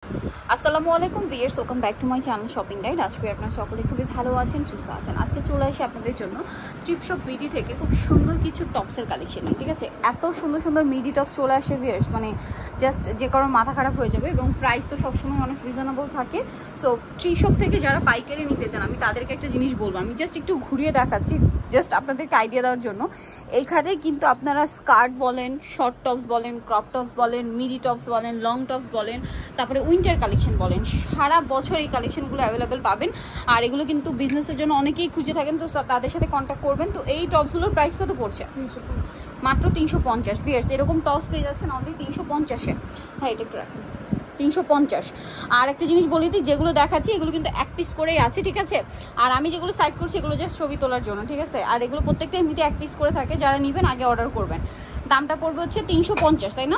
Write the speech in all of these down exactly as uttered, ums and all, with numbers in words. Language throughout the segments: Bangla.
আসসালামু আলাইকুম viewers, welcome back to my channel shopping guide. আজকে আপনারা সকলে খুবই ভালো আছেন, সুস্থ আছেন। আজকে চলে আসি আপনাদের জন্য থ্রিফট শপ বিডি থেকে খুব সুন্দর কিছু টপসের কালেকশন নিয়ে। ঠিক আছে, এত সুন্দর সুন্দর মিডি টপস চলে আসে ভিউয়ার্স, মানে জাস্ট যে কারোর মাথা খারাপ হয়ে যাবে। এবং প্রাইস তো সবসময় অনেক রিজনেবল থাকে। সো থ্রি শপ থেকে যারা পাইকারি নিতে চান, আমি তাদেরকে একটা জিনিস বলবো, আমি জাস্ট একটু ঘুরিয়ে দেখাচ্ছি জাস্ট আপনাদেরকে আইডিয়া দেওয়ার জন্য। এইখানে কিন্তু আপনারা স্কার্ট বলেন, শর্ট টপস বলেন, ক্রপ টপস বলেন, মিডি টপস বলেন, লং টপস বলেন, তারপরে উইন্টার কালেকশন বলেন, সারা বছর এই কালেকশনগুলো অ্যাভেলেবেল পাবেন। আর এগুলো কিন্তু বিজনেসের জন্য অনেকেই খুঁজে থাকেন, তো তাদের সাথে কন্ট্যাক্ট করবেন। তো এই টপসগুলোর প্রাইস কত পড়ছে? মাত্র তিনশো পঞ্চাশ। ভিউয়ার্স, এরকম টপস পেয়ে যাচ্ছেন অনলি তিনশো পঞ্চাশে। হ্যাঁ, এটা একটু রাখেন, তিনশো পঞ্চাশ। আর একটা জিনিস বলি দিই, যেগুলো দেখাচ্ছি এগুলো কিন্তু এক পিস করেই আছে, ঠিক আছে। আর আমি যেগুলো সাইড করছি এগুলো জাস্ট ছবি তোলার জন্য, ঠিক আছে। আর এগুলো প্রত্যেকটা এমনিতে এক পিস করে থাকে, যারা নেবেন আগে অর্ডার করবেন। দামটা পড়বে হচ্ছে তিনশো পঞ্চাশ, তাই না?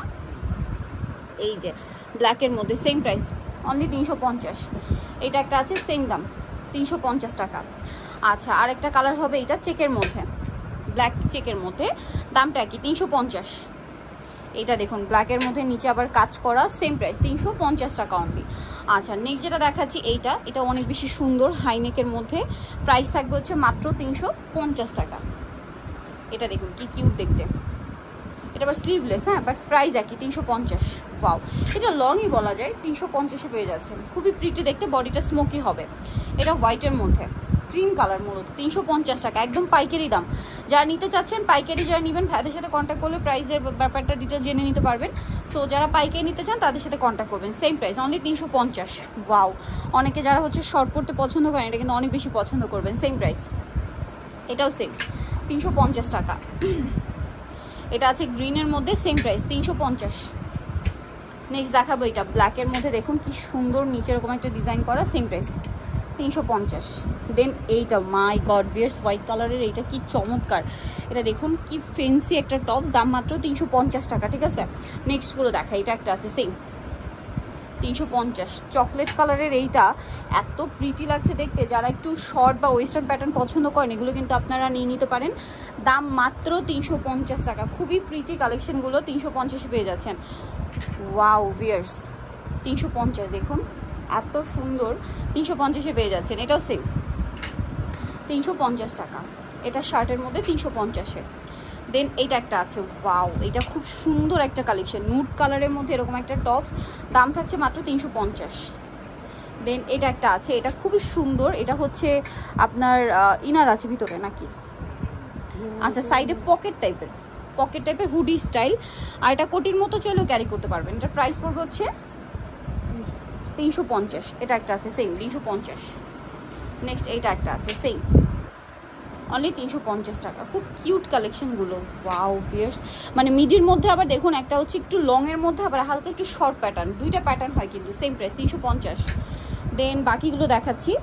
এই যে ব্ল্যাকের মধ্যে সেম প্রাইস, অনলি তিনশো পঞ্চাশ। এটা একটা আছে সেম দাম, তিনশো পঞ্চাশ টাকা। আচ্ছা, আর একটা কালার হবে এটা চেকের মধ্যে, ব্ল্যাক চেকের মধ্যে, দামটা কি? তিনশো পঞ্চাশ। এটা দেখুন ব্ল্যাকের মধ্যে নিচে আবার কাজ করা, সেম প্রাইস তিনশো পঞ্চাশ টাকা অনলি। আচ্ছা, নেক্সট যেটা দেখাচ্ছি এইটা, এটা অনেক বেশি সুন্দর হাইনেকের মধ্যে, প্রাইস থাকবে হচ্ছে মাত্র তিনশো পঞ্চাশ টাকা। এটা দেখুন কি কিউট দেখতে, এটা আবার স্লিভলেস, হ্যাঁ, বাট প্রাইস একই, তিনশো পঞ্চাশ। ওয়াও, এটা লংই বলা যায়, তিনশো পঞ্চাশে পেয়ে যাচ্ছেন। খুবই প্রিটি দেখতে, বডিটা স্মোকি হবে। এটা হোয়াইটের মধ্যে, ক্রিম কালার, মূলত তিনশো পঞ্চাশ টাকা, একদম পাইকারি দাম। যারা নিতে চাচ্ছেন পাইকারি, যারা নেবেন ভাইদের সাথে কন্ট্যাক্ট করলে প্রাইসের ব্যাপারটা ডিটেলস জেনে নিতে পারবেন। সো যারা পাইকারি নিতে চান তাদের সাথে কন্ট্যাক্ট করবেন, সেম প্রাইস অনলি তিনশো পঞ্চাশ। ওয়াও, অনেকে যারা হচ্ছে শর্ট পড়তে পছন্দ করেন, এটা কিন্তু অনেক বেশি পছন্দ করবেন, সেম প্রাইস। এটাও সেম তিনশো পঞ্চাশ টাকা। এটা আছে গ্রিনের মধ্যে, সেম প্রাইস তিনশো পঞ্চাশ। নেক্সট দেখাবো এটা ব্ল্যাকের মধ্যে, দেখুন কি সুন্দর নিচে এরকম একটা ডিজাইন করা, সেম প্রাইস তিনশো পঞ্চাশ। দেন এইটা, মাই গড ভিউয়ার্স, হোয়াইট কালারের, এইটা কি চমৎকার। এটা দেখুন কি ফেন্সি একটা টপস, দাম মাত্র তিনশো পঞ্চাশ টাকা, ঠিক আছে। নেক্সটগুলো দেখা, এটা একটা আছে সেম তিনশো পঞ্চাশ। চকলেট কালারের এইটা এত প্রিটি লাগছে দেখতে, যারা একটু শর্ট বা ওয়েস্টার্ন প্যাটার্ন পছন্দ করেন এগুলো কিন্তু আপনারা নিয়ে নিতে পারেন। দাম মাত্র তিনশো পঞ্চাশ টাকা। খুবই প্রিটি কালেকশনগুলো তিনশো পঞ্চাশে পেয়ে যাচ্ছেন। ওয়াও ভিউয়ার্স, তিনশো পঞ্চাশ, দেখুন এত সুন্দর, তিনশো পঞ্চাশে পেয়ে যাচ্ছেন। এটাও সেম তিনশো পঞ্চাশ টাকা। এটা শার্টের মধ্যে তিনশো পঞ্চাশে। দেন এইটা একটা আছে, ওয়াও, এটা খুব সুন্দর একটা কালেকশন, নুড কালারের মধ্যে এরকম একটা টপস, দাম থাকছে মাত্র তিনশো পঞ্চাশ। দেন এটা একটা আছে, এটা খুবই সুন্দর, এটা হচ্ছে আপনার ইনার আছে ভিতরে নাকি, আচ্ছা সাইডে পকেট টাইপের, পকেট টাইপের হুডি স্টাইল। আর এটা কোটির মতো চলেও ক্যারি করতে পারবেন। এটার প্রাইস পড়বে হচ্ছে তিনশো পঞ্চাশ। এটা একটা আছে সেম তিনশো পঞ্চাশ। নেক্সট এইটা একটা আছে সেম অনলি তিনশো পঞ্চাশ টাকা। খুব কিউট কালেকশনগুলো, ওয়াও ভিউয়ার্স, মানে মিডির মধ্যে আবার দেখুন একটা হচ্ছে একটু লংয়ের মধ্যে, আবার হালকা একটু শর্ট প্যাটার্ন, দুইটা প্যাটার্ন হয় কিন্তু, সেম প্রাইস তিনশো পঞ্চাশ। দেন বাকিগুলো দেখাচ্ছি,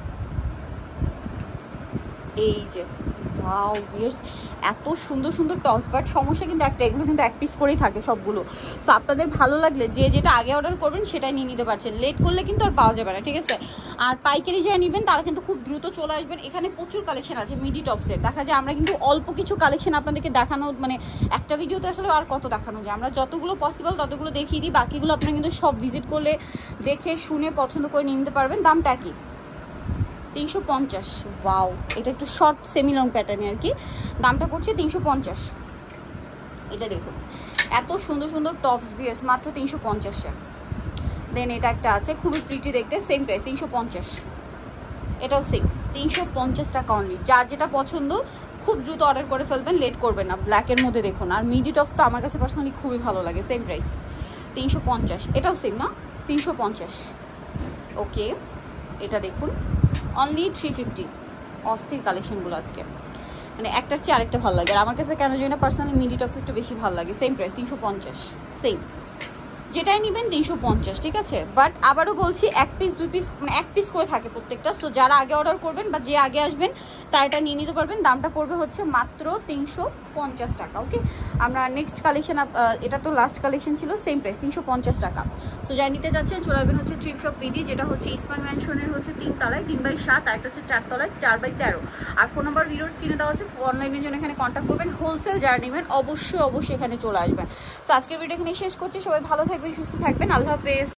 এই যে ওয়াও ভিউয়ার্স, এত সুন্দর সুন্দর টপস, বাট সমস্যা কিন্তু একটা, এগুলো কিন্তু এক পিস করেই থাকে সবগুলো। সো আপনাদের ভালো লাগলে যে যেটা আগে অর্ডার করবেন সেটাই নিয়ে নিতে পারছেন, লেট করলে কিন্তু আর পাওয়া যাবে না, ঠিক আছে। আর পাইকারি যারা নেবেন তারা কিন্তু খুব দ্রুত চলে আসবেন। এখানে প্রচুর কালেকশন আছে মিডি টপসের, দেখা যায় আমরা কিন্তু অল্প কিছু কালেকশন আপনাদেরকে দেখানো, মানে একটা ভিডিওতে আসলে আর কত দেখানো যায়, আমরা যতগুলো পসিবল ততগুলো দেখিয়ে দিই। বাকিগুলো আপনারা কিন্তু সব ভিজিট করলে দেখে শুনে পছন্দ করে নিয়ে নিতে পারবেন। দামটা কি? তিনশো পঞ্চাশ। ওয়াও, এটা একটু শর্ট সেমি লং প্যাটার্নে আর কি, দামটা পড়ছে তিনশো পঞ্চাশ। এটা দেখুন এত সুন্দর সুন্দর টপস ভিউয়ার্স, মাত্র তিনশো পঞ্চাশে। দেন এটা একটা আছে খুবই প্রিটি দেখতে, সেম প্রাইস তিনশো পঞ্চাশ। এটাও সেম তিনশো পঞ্চাশ টাকা অনলি। যার যেটা পছন্দ খুব দ্রুত অর্ডার করে ফেলবেন, লেট করবেন না। ব্ল্যাকের মধ্যে দেখুন, আর মিডি টপস তো আমার কাছে পার্সোনালি খুবই ভালো লাগে, সেম প্রাইস তিনশো পঞ্চাশ। এটাও সেম না, তিনশো পঞ্চাশ। ওকে, এটা দেখুন অনলি থ্রি ফিফটি। অস্থির কালেকশনগুলো আজকে, মানে একটার চেয়ে আরেকটা ভালো লাগে। আর আমার কাছে কেন জানি না পার্সোনালি মিডি টপস একটু বেশি ভালো লাগে, সেম প্রাইস তিনশো পঞ্চাশ। সেম যেটাই নেবেন তিনশো পঞ্চাশ, ঠিক আছে। বাট আবারও বলছি, এক পিস দুই পিস মানে এক পিস করে থাকে প্রত্যেকটা। তো যারা আগে অর্ডার করবেন বা যে আগে আসবেন তার এটা নিয়ে নিতে পারবেন। দামটা পড়বে হচ্ছে মাত্র তিনশো পঞ্চাশ টাকা। ওকে, আমরা নেক্সট কালেকশন, এটা তো লাস্ট কালেকশন ছিল, সেম প্রাইস তিনশো পঞ্চাশ টাকা। সো যারা নিতে যাচ্ছেন চলে আসবেন হচ্ছে থ্রিফট শপ বিডি, যেটা হচ্ছে ইসমান ম্যানশনের হচ্ছে তিন তলায় তিন বাই সাত, আর একটা হচ্ছে চার তলায় চার বাই তেরো। আর ফোন নাম্বার ভিডিওর স্ক্রিনে দেওয়া হচ্ছে, অনলাইনের জন্য এখানে কন্ট্যাক্ট করবেন। হোলসেল যারা নেবেন অবশ্যই অবশ্যই এখানে চলে আসবেন। সো আজকের ভিডিও এখানে শেষ করছি, সবাই ভালো থাকবেন, সুস্থ থাকবেন, আল্লাহ হাফেজ।